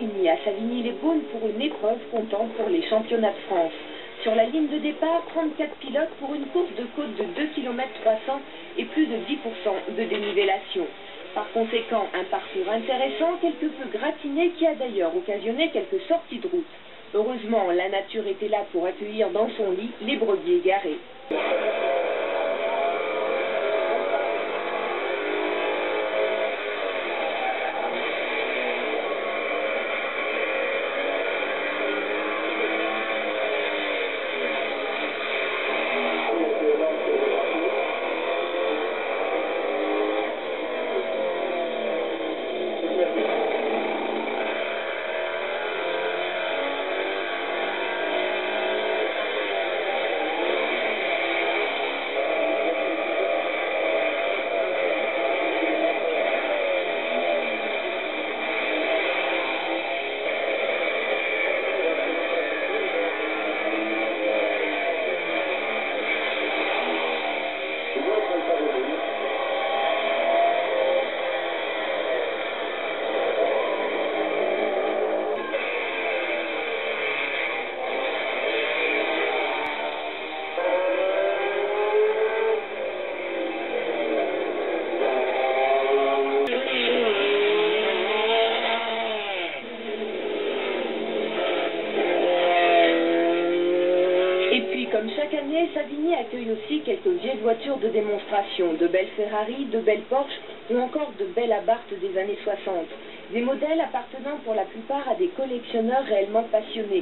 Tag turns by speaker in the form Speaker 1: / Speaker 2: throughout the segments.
Speaker 1: définies à Savigny-les-Beaunes pour une épreuve comptant pour les championnats de France. Sur la ligne de départ, 34 pilotes pour une course de côte de 2 km 300 et plus de 10% de dénivellation. Par conséquent, un parcours intéressant, quelque peu gratiné, qui a d'ailleurs occasionné quelques sorties de route. Heureusement, la nature était là pour accueillir dans son lit les brebis égarés. Comme chaque année, Savigny accueille aussi quelques vieilles voitures de démonstration, de belles Ferrari, de belles Porsche ou encore de belles Abarth des années 60. Des modèles appartenant pour la plupart à des collectionneurs réellement passionnés.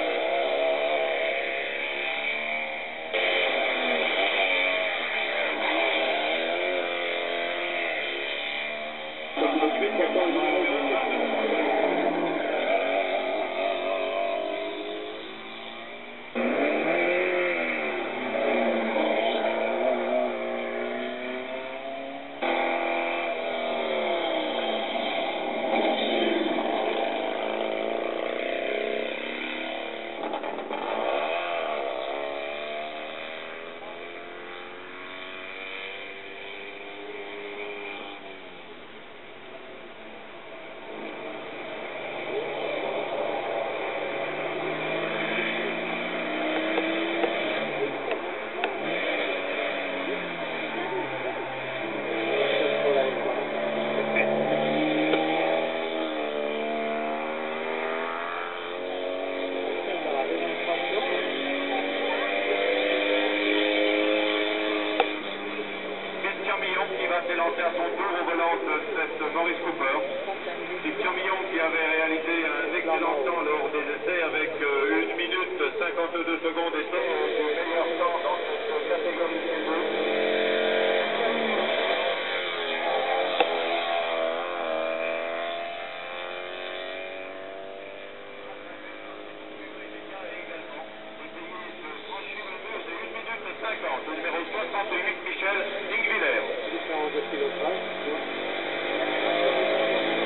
Speaker 2: Qui va s'élancer à son tour au volant de cette Morris Cooper. Christian Millon qui avait réalisé un excellent temps lors des essais avec 1 minute 52 secondes et son meilleur temps dans cette catégorie C2. Le numéro 68, Michel Ingviller.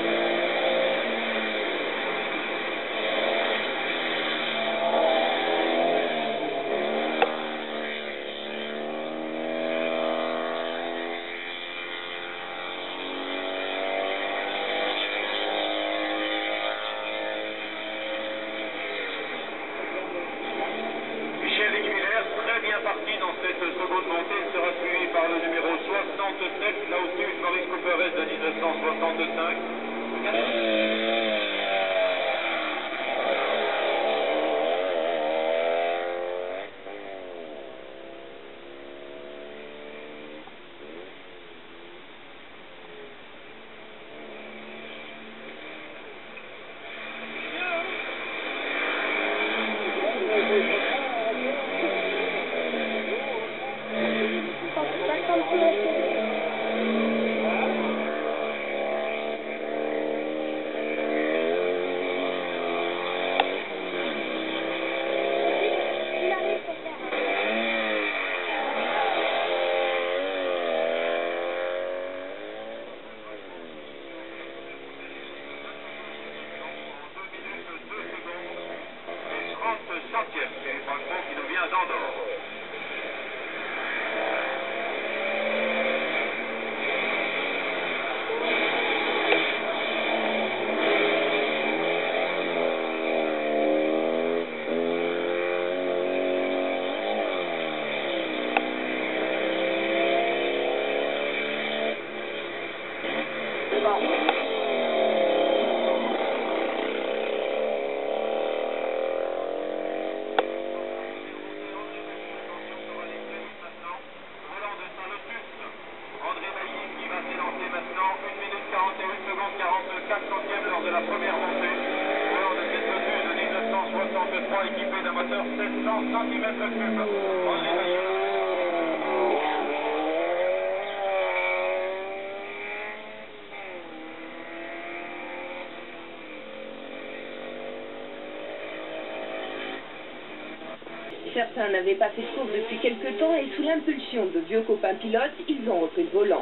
Speaker 2: moteur 700 cm3. On les
Speaker 1: Certains n'avaient pas fait de course depuis quelque temps et sous l'impulsion de vieux copains pilotes, ils ont repris le volant.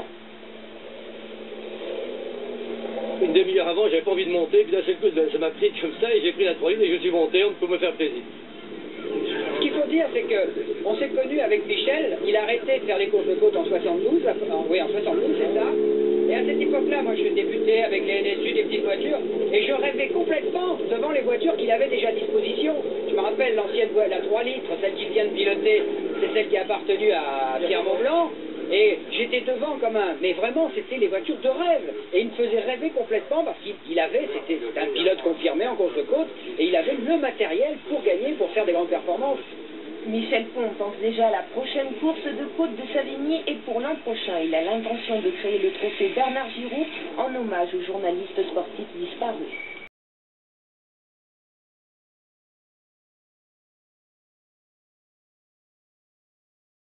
Speaker 3: Une demi-heure avant, j'avais pas envie de monter, puis d'un seul coup, ça m'a pris comme ça, et j'ai pris la 3 et je suis monté pour me faire plaisir.
Speaker 4: Ce qu'il faut dire, c'est qu'on s'est connus avec Michel, il a arrêté de faire les courses de côte en 72, oui, en 72, c'est ça. Et à cette époque-là, moi, je débutais avec les NSU, des petites voitures, et je rêvais complètement devant les voitures qu'il avait déjà à disposition. Je me rappelle l'ancienne voie, la 3 litres, celle qu'il vient de piloter, c'est celle qui a appartenu à Pierre Montblanc. Et j'étais devant comme un... Mais vraiment, c'était les voitures de rêve. Et il me faisait rêver complètement parce qu'il avait... C'était un pilote confirmé en course de côte. Et il avait le matériel pour gagner, pour faire des grandes performances.
Speaker 1: Michel Pont pense déjà à la prochaine course de côte de Savigny et pour l'an prochain, il a l'intention de créer le trophée Bernard Giraud en hommage aux journalistes sportifs disparus.